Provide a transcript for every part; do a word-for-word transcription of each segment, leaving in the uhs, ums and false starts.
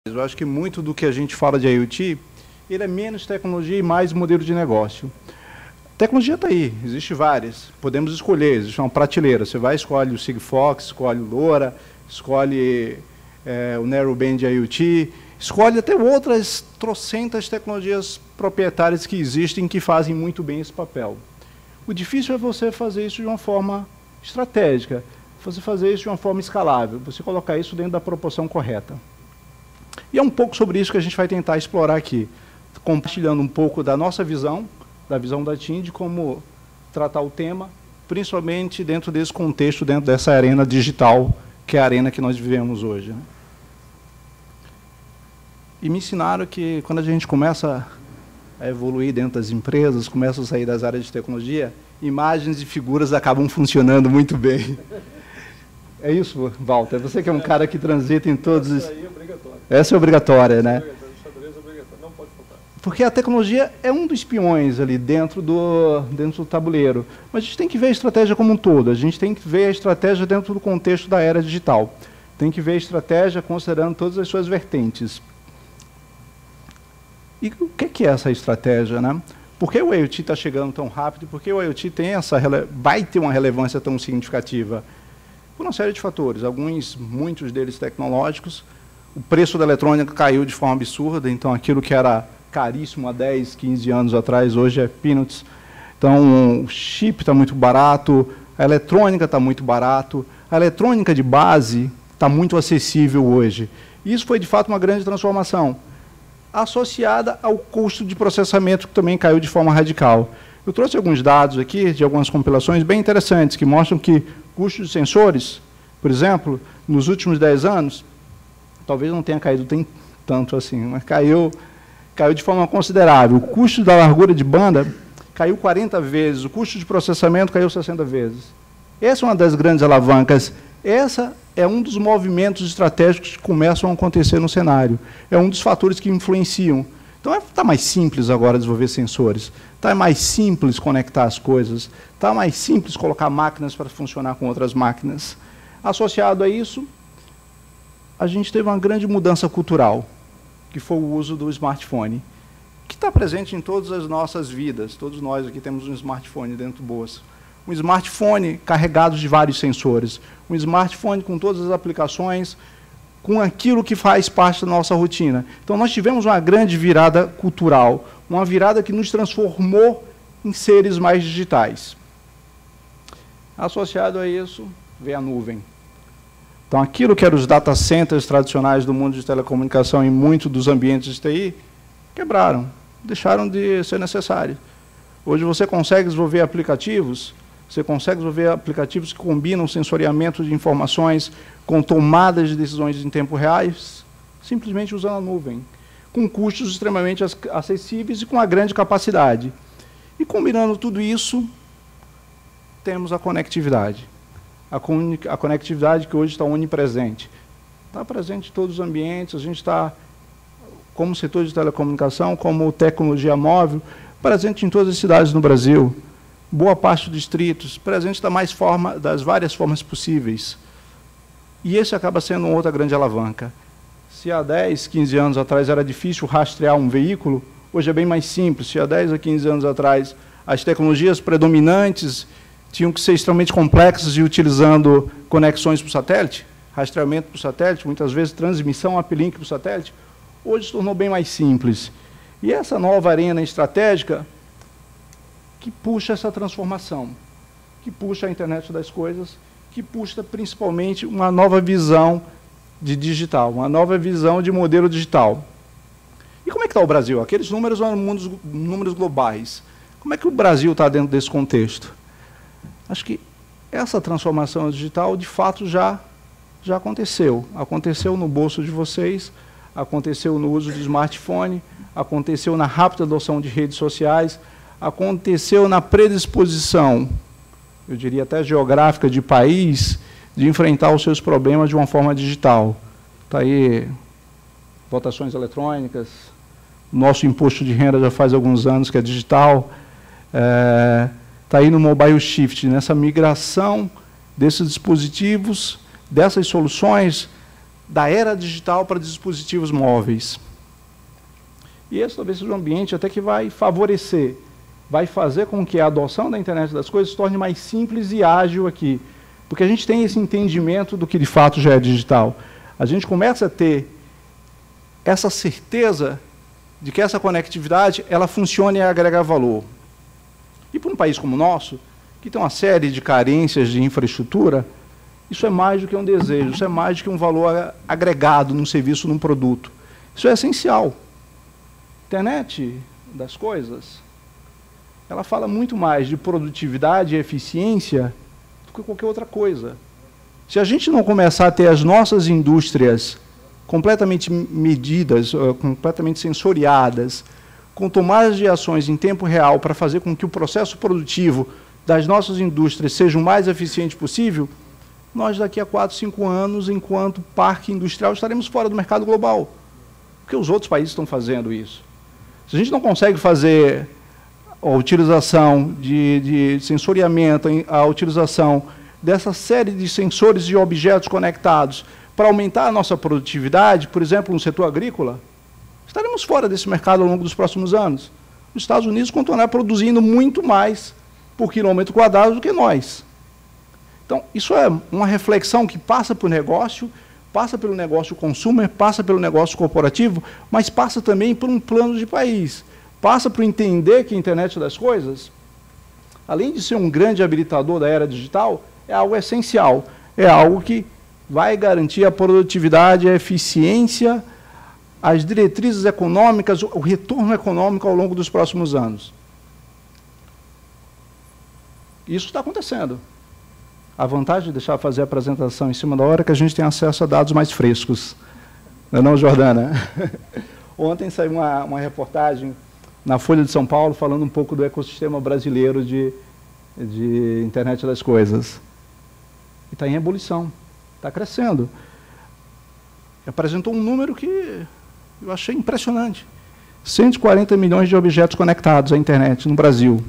Eu acho que muito do que a gente fala de IoT, ele é menos tecnologia e mais modelo de negócio. A tecnologia está aí, existe várias. Podemos escolher, existe uma prateleira. Você vai, escolhe o Sigfox, escolhe o LoRa, escolhe é, o Narrowband IoT, escolhe até outras trocentas tecnologias proprietárias que existem que fazem muito bem esse papel. O difícil é você fazer isso de uma forma estratégica, você fazer isso de uma forma escalável, você colocar isso dentro da proporção correta. E é um pouco sobre isso que a gente vai tentar explorar aqui, compartilhando um pouco da nossa visão, da visão da TIM, de como tratar o tema, principalmente dentro desse contexto, dentro dessa arena digital, que é a arena que nós vivemos hoje, né? E me ensinaram que, quando a gente começa a evoluir dentro das empresas, começa a sair das áreas de tecnologia, imagens e figuras acabam funcionando muito bem. É isso, Walter? Você que é um cara que transita em todos os... Essa é obrigatória, né? Não pode faltar. Porque a tecnologia é um dos peões ali dentro do, dentro do tabuleiro. Mas a gente tem que ver a estratégia como um todo. A gente tem que ver a estratégia dentro do contexto da era digital. Tem que ver a estratégia considerando todas as suas vertentes. E o que é essa estratégia, né? Por que o IoT está chegando tão rápido? Por que o IoT tem essa, vai ter uma relevância tão significativa? Por uma série de fatores, alguns, muitos deles tecnológicos. O preço da eletrônica caiu de forma absurda, então aquilo que era caríssimo há dez, quinze anos atrás, hoje é peanuts. Então o chip está muito barato, a eletrônica está muito barato, a eletrônica de base está muito acessível hoje. Isso foi, de fato, uma grande transformação, associada ao custo de processamento, que também caiu de forma radical. Eu trouxe alguns dados aqui, de algumas compilações bem interessantes, que mostram que custos de sensores, por exemplo, nos últimos dez anos, talvez não tenha caído tem tanto assim, mas caiu, caiu de forma considerável. O custo da largura de banda caiu quarenta vezes, o custo de processamento caiu sessenta vezes. Essa é uma das grandes alavancas. Essa é um dos movimentos estratégicos que começam a acontecer no cenário. É um dos fatores que influenciam. Então, está mais simples agora desenvolver sensores. Está mais simples conectar as coisas. Está mais simples colocar máquinas para funcionar com outras máquinas. Associado a isso, a gente teve uma grande mudança cultural, que foi o uso do smartphone, que está presente em todas as nossas vidas. Todos nós aqui temos um smartphone dentro do bolso. Um smartphone carregado de vários sensores. Um smartphone com todas as aplicações, com aquilo que faz parte da nossa rotina. Então, nós tivemos uma grande virada cultural, uma virada que nos transformou em seres mais digitais. Associado a isso, vem a nuvem. Então, aquilo que eram os data centers tradicionais do mundo de telecomunicação em muitos dos ambientes de T I, quebraram, deixaram de ser necessários. Hoje você consegue desenvolver aplicativos, você consegue desenvolver aplicativos que combinam sensoriamento de informações com tomadas de decisões em tempo reais, simplesmente usando a nuvem, com custos extremamente acessíveis e com uma grande capacidade. E combinando tudo isso, temos a conectividade. A, a conectividade que hoje está onipresente. Está presente em todos os ambientes, a gente está, como setor de telecomunicação, como tecnologia móvel, presente em todas as cidades no Brasil, boa parte dos distritos, presente da mais forma, das várias formas possíveis. E esse acaba sendo uma outra grande alavanca. Se há dez, quinze anos atrás era difícil rastrear um veículo, hoje é bem mais simples. Se há dez a quinze anos atrás as tecnologias predominantes tinham que ser extremamente complexas e utilizando conexões por satélite, rastreamento por satélite, muitas vezes transmissão uplink por satélite, hoje se tornou bem mais simples. E essa nova arena estratégica que puxa essa transformação, que puxa a internet das coisas, que puxa principalmente uma nova visão de digital, uma nova visão de modelo digital. E como é que está o Brasil? Aqueles números são números globais. Como é que o Brasil está dentro desse contexto? Acho que essa transformação digital, de fato, já, já aconteceu. Aconteceu no bolso de vocês, aconteceu no uso do smartphone, aconteceu na rápida adoção de redes sociais, aconteceu na predisposição, eu diria até geográfica, de país, de enfrentar os seus problemas de uma forma digital. Está aí votações eletrônicas, nosso imposto de renda já faz alguns anos que é digital, é, está aí no Mobile Shift, nessa migração desses dispositivos, dessas soluções da era digital para dispositivos móveis. E esse talvez seja um ambiente até que vai favorecer, vai fazer com que a adoção da internet das coisas se torne mais simples e ágil aqui. Porque a gente tem esse entendimento do que de fato já é digital. A gente começa a ter essa certeza de que essa conectividade ela funciona e agrega valor. E para um país como o nosso, que tem uma série de carências de infraestrutura, isso é mais do que um desejo, isso é mais do que um valor agregado num serviço, num produto. Isso é essencial. A internet das coisas, ela fala muito mais de produtividade e eficiência do que qualquer outra coisa. Se a gente não começar a ter as nossas indústrias completamente medidas, completamente sensoriadas, com tomadas de ações em tempo real para fazer com que o processo produtivo das nossas indústrias seja o mais eficiente possível, nós daqui a quatro, cinco anos, enquanto parque industrial, estaremos fora do mercado global. Porque os outros países estão fazendo isso. Se a gente não consegue fazer a utilização de, de sensoriamento, a utilização dessa série de sensores e objetos conectados para aumentar a nossa produtividade, por exemplo, no setor agrícola, estaremos fora desse mercado ao longo dos próximos anos. Os Estados Unidos continuarão produzindo muito mais por quilômetro quadrado do que nós. Então, isso é uma reflexão que passa por negócio, passa pelo negócio consumer, passa pelo negócio corporativo, mas passa também por um plano de país. Passa por entender que a internet das coisas, além de ser um grande habilitador da era digital, é algo essencial, é algo que vai garantir a produtividade, a eficiência, as diretrizes econômicas, o retorno econômico ao longo dos próximos anos. Isso está acontecendo. A vantagem de deixar fazer a apresentação em cima da hora é que a gente tem acesso a dados mais frescos. Não é não, Jordana? Ontem saiu uma, uma reportagem na Folha de São Paulo falando um pouco do ecossistema brasileiro de, de internet das coisas. E está em ebulição, está crescendo. Apresentou um número que eu achei impressionante. cento e quarenta milhões de objetos conectados à internet no Brasil.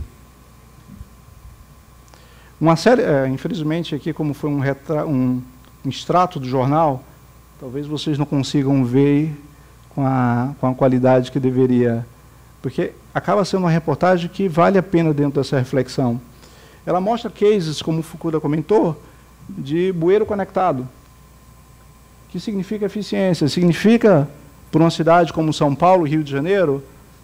Uma série, é, infelizmente, aqui, como foi um, retra, um, um extrato do jornal, talvez vocês não consigam ver com a, com a qualidade que deveria, porque acaba sendo uma reportagem que vale a pena dentro dessa reflexão. Ela mostra cases, como o Fukuda comentou, de bueiro conectado. Que significa eficiência? Significa, para uma cidade como São Paulo, Rio de Janeiro,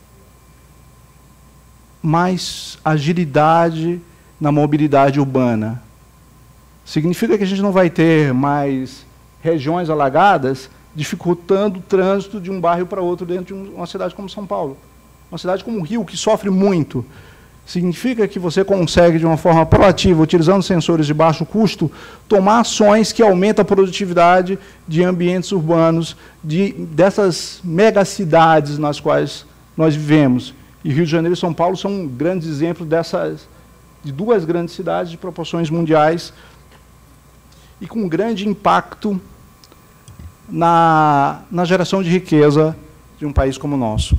mais agilidade na mobilidade urbana. Significa que a gente não vai ter mais regiões alagadas dificultando o trânsito de um bairro para outro dentro de uma cidade como São Paulo. Uma cidade como o Rio, que sofre muito. Significa que você consegue, de uma forma proativa, utilizando sensores de baixo custo, tomar ações que aumentam a produtividade de ambientes urbanos, de, dessas megacidades nas quais nós vivemos. E Rio de Janeiro e São Paulo são grandes exemplos dessas, de duas grandes cidades de proporções mundiais e com um grande impacto na, na geração de riqueza de um país como o nosso.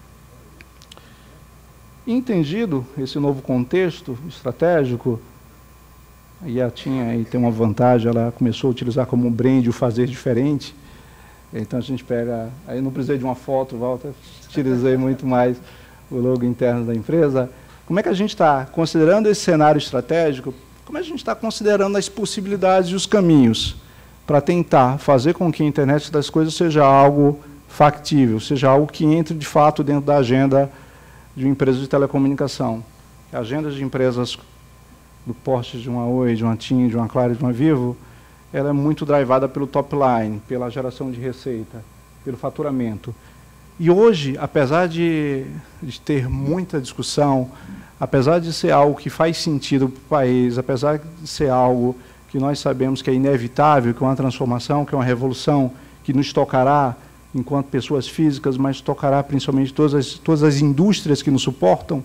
Entendido esse novo contexto estratégico, e a tinha e tem uma vantagem, ela começou a utilizar como brand o fazer diferente, então a gente pega, aí não precisei de uma foto, Walter, utilizei muito mais o logo interno da empresa. Como é que a gente está considerando esse cenário estratégico? Como é que a gente está considerando as possibilidades e os caminhos para tentar fazer com que a internet das coisas seja algo factível, seja algo que entre de fato dentro da agenda de empresas de telecomunicação? Agendas de empresas do porte de uma Oi, de uma TIM, de uma Claro, de uma Vivo, ela é muito drivada pelo top line, pela geração de receita, pelo faturamento. E hoje, apesar de, de ter muita discussão, apesar de ser algo que faz sentido para o país, apesar de ser algo que nós sabemos que é inevitável, que é uma transformação, que é uma revolução, que nos tocará enquanto pessoas físicas, mas tocará principalmente todas as, todas as indústrias que nos suportam,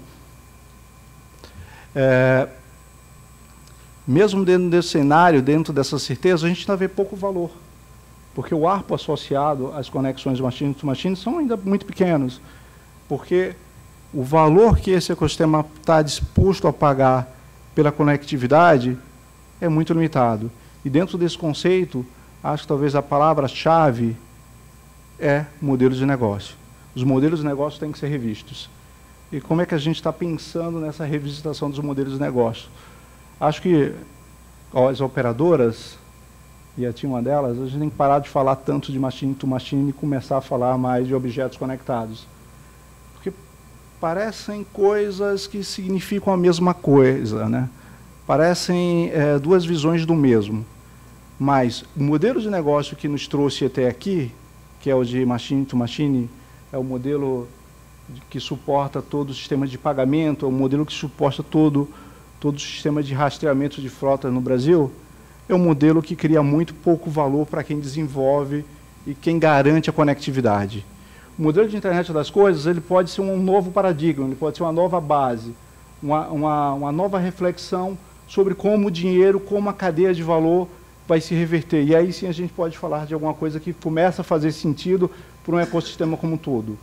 é, mesmo dentro desse cenário, dentro dessa certeza, a gente ainda vê pouco valor. Porque o ARPU associado às conexões machine-to-machine são ainda muito pequenos. Porque o valor que esse ecossistema está disposto a pagar pela conectividade é muito limitado. E dentro desse conceito, acho que talvez a palavra-chave é modelo de negócio. Os modelos de negócio têm que ser revistos. E como é que a gente está pensando nessa revisitação dos modelos de negócio? Acho que ó, as operadoras, e a tinha uma delas, a gente tem que parar de falar tanto de machine to machine e começar a falar mais de objetos conectados. Porque parecem coisas que significam a mesma coisa, né? Parecem é, duas visões do mesmo. Mas o modelo de negócio que nos trouxe até aqui, que é o de machine to machine, é o modelo que suporta todo o sistema de pagamento, é o modelo que suporta todo, todo o sistema de rastreamento de frota no Brasil, é um modelo que cria muito pouco valor para quem desenvolve e quem garante a conectividade. O modelo de internet das coisas, ele pode ser um novo paradigma, ele pode ser uma nova base, uma, uma, uma nova reflexão sobre como o dinheiro, como a cadeia de valor vai se reverter. E aí sim a gente pode falar de alguma coisa que começa a fazer sentido para um ecossistema como um todo.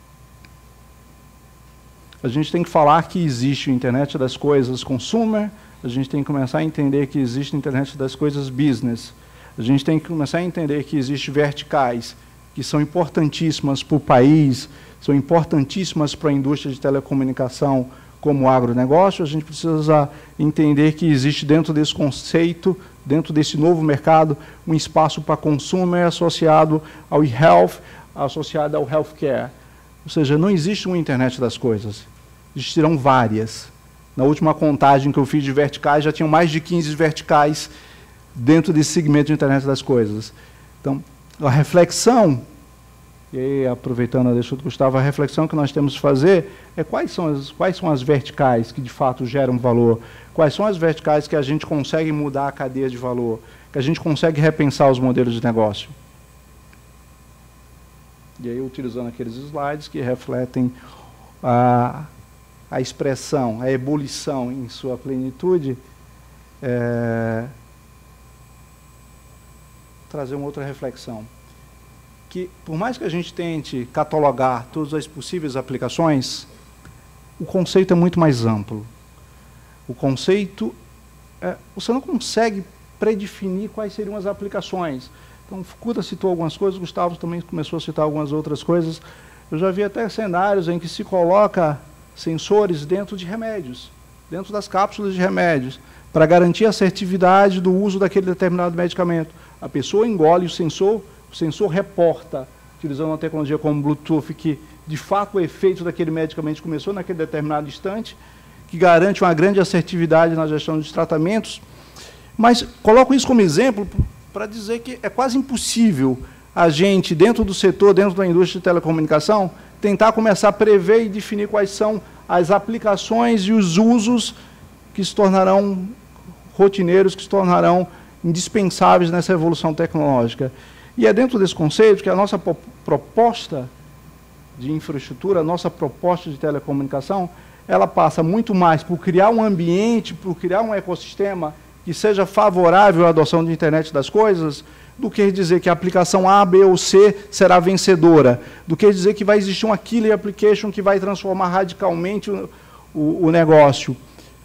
A gente tem que falar que existe o internet das coisas consumer, a gente tem que começar a entender que existe a internet das coisas business, a gente tem que começar a entender que existem verticais que são importantíssimas para o país, são importantíssimas para a indústria de telecomunicação como o agronegócio. A gente precisa entender que existe dentro desse conceito, dentro desse novo mercado, um espaço para consumer associado ao e-health, associado ao healthcare. Ou seja, não existe uma internet das coisas, existirão várias. Na última contagem que eu fiz de verticais, já tinham mais de quinze verticais dentro desse segmento de internet das coisas. Então, a reflexão, e aí, aproveitando a deixa do Gustavo, a reflexão que nós temos que fazer é quais são, as, quais são as verticais que de fato geram valor, quais são as verticais que a gente consegue mudar a cadeia de valor, que a gente consegue repensar os modelos de negócio. E aí, utilizando aqueles slides que refletem a, a expressão, a ebulição em sua plenitude, é, trazer uma outra reflexão. Que, por mais que a gente tente catalogar todas as possíveis aplicações, o conceito é muito mais amplo. O conceito, é, você não consegue predefinir quais seriam as aplicações. Então, Fukuda citou algumas coisas, Gustavo também começou a citar algumas outras coisas. Eu já vi até cenários em que se coloca sensores dentro de remédios, dentro das cápsulas de remédios, para garantir a assertividade do uso daquele determinado medicamento. A pessoa engole o sensor, o sensor reporta, utilizando uma tecnologia como Bluetooth, que de fato o efeito daquele medicamento começou naquele determinado instante, que garante uma grande assertividade na gestão dos tratamentos. Mas coloco isso como exemplo para dizer que é quase impossível a gente, dentro do setor, dentro da indústria de telecomunicação, tentar começar a prever e definir quais são as aplicações e os usos que se tornarão rotineiros, que se tornarão indispensáveis nessa evolução tecnológica. E é dentro desse conceito que a nossa proposta de infraestrutura, a nossa proposta de telecomunicação, ela passa muito mais por criar um ambiente, por criar um ecossistema que seja favorável à adoção de internet das coisas, do que dizer que a aplicação A, B ou C será vencedora, do que dizer que vai existir uma killer application que vai transformar radicalmente o, o, o negócio.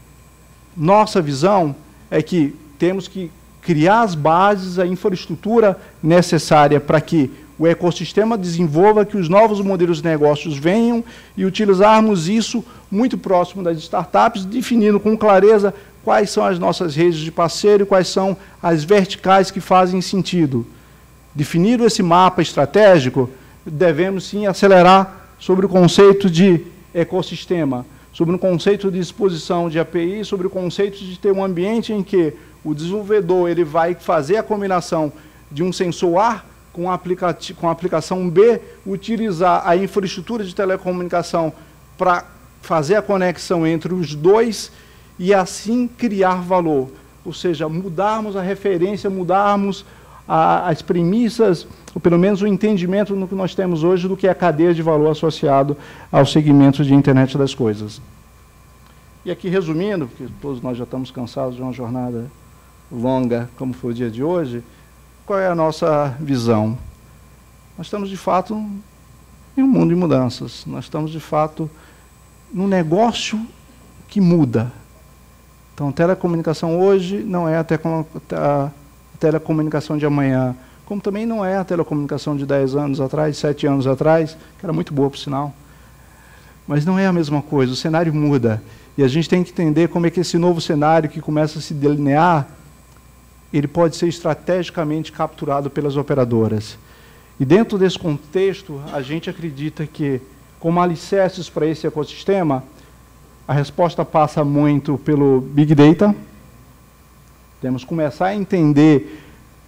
Nossa visão é que temos que criar as bases, a infraestrutura necessária para que o ecossistema desenvolva, que os novos modelos de negócios venham e utilizarmos isso muito próximo das startups, definindo com clareza quais são as nossas redes de parceiro e quais são as verticais que fazem sentido. Definido esse mapa estratégico, devemos sim acelerar sobre o conceito de ecossistema, sobre o conceito de exposição de A P I, sobre o conceito de ter um ambiente em que o desenvolvedor ele vai fazer a combinação de um sensor A com a, com a aplicação B, utilizar a infraestrutura de telecomunicação para fazer a conexão entre os dois e assim criar valor. Ou seja, mudarmos a referência, mudarmos a, as premissas, ou pelo menos o entendimento no que nós temos hoje do que é a cadeia de valor associado ao segmento de internet das coisas. E aqui, resumindo, porque todos nós já estamos cansados de uma jornada longa, como foi o dia de hoje, qual é a nossa visão? Nós estamos, de fato, em um mundo de mudanças. Nós estamos, de fato, num negócio que muda. Então, telecomunicação hoje não é a, te a telecomunicação de amanhã. como também não é a telecomunicação de dez anos atrás, sete anos atrás, que era muito boa, por sinal. Mas não é a mesma coisa, o cenário muda. E a gente tem que entender como é que esse novo cenário que começa a se delinear, ele pode ser estrategicamente capturado pelas operadoras. E dentro desse contexto, a gente acredita que, como alicerces para esse ecossistema, a resposta passa muito pelo Big Data. Temos que começar a entender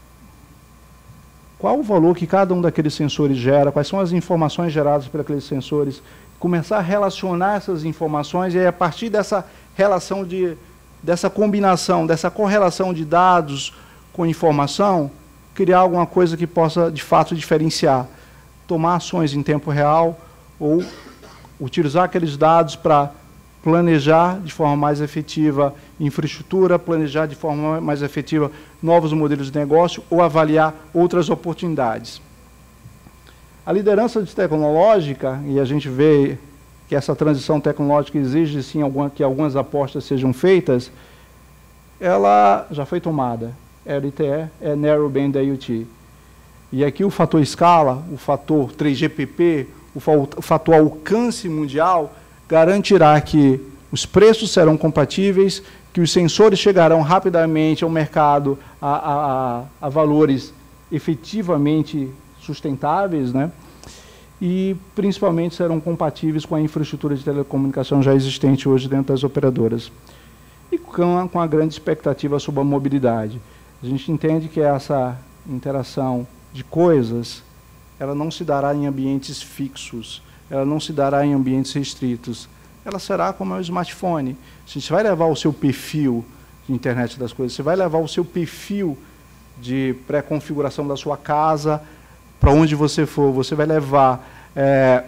qual o valor que cada um daqueles sensores gera, quais são as informações geradas por aqueles sensores, começar a relacionar essas informações e aí, a partir dessa relação, de, dessa combinação, dessa correlação de dados com informação, criar alguma coisa que possa, de fato, diferenciar. Tomar ações em tempo real ou utilizar aqueles dados para planejar de forma mais efetiva infraestrutura, planejar de forma mais efetiva novos modelos de negócio ou avaliar outras oportunidades. A liderança tecnológica, e a gente vê que essa transição tecnológica exige, sim, alguma, que algumas apostas sejam feitas, ela já foi tomada. L T E é Narrowband I O T. E aqui o fator escala, o fator três G P P, o, fa o fator alcance mundial, garantirá que os preços serão compatíveis, que os sensores chegarão rapidamente ao mercado a, a, a valores efetivamente sustentáveis, né? E principalmente serão compatíveis com a infraestrutura de telecomunicação já existente hoje dentro das operadoras. E com a, com a grande expectativa sobre a mobilidade. A gente entende que essa interação de coisas, ela não se dará em ambientes fixos, ela não se dará em ambientes restritos. Ela será como é o smartphone. Você vai levar o seu perfil de internet das coisas, você vai levar o seu perfil de pré-configuração da sua casa para onde você for, você vai levar é,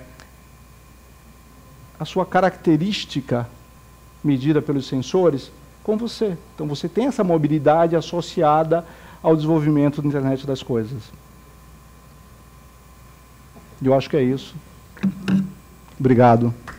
a sua característica medida pelos sensores com você. Então, você tem essa mobilidade associada ao desenvolvimento da internet das coisas. Eu acho que é isso. Obrigado.